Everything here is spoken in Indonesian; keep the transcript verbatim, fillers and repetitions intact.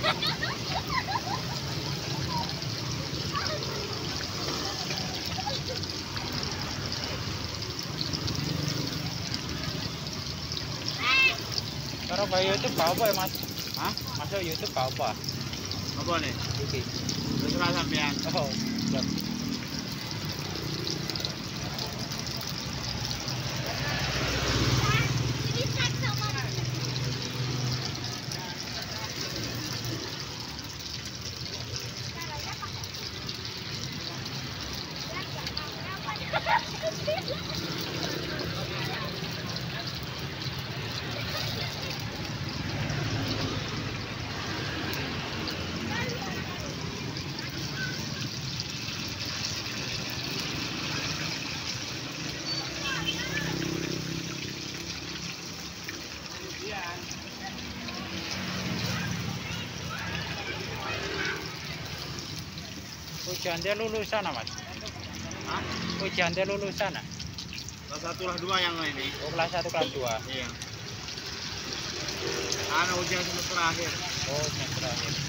Kalau bayi YouTube kau apa ya mas? Hah? Masuk YouTube kau apa? Apa nih? Oke. Terserah sampean. Oh, siap. Ujian dia lulusan mas? Hah? Ujian dia lulusan ah? Kelas satu kelas dua yang ini. Oh kelas satu kelas dua. Iya. Anu ujian semester akhir. Oh semester akhir.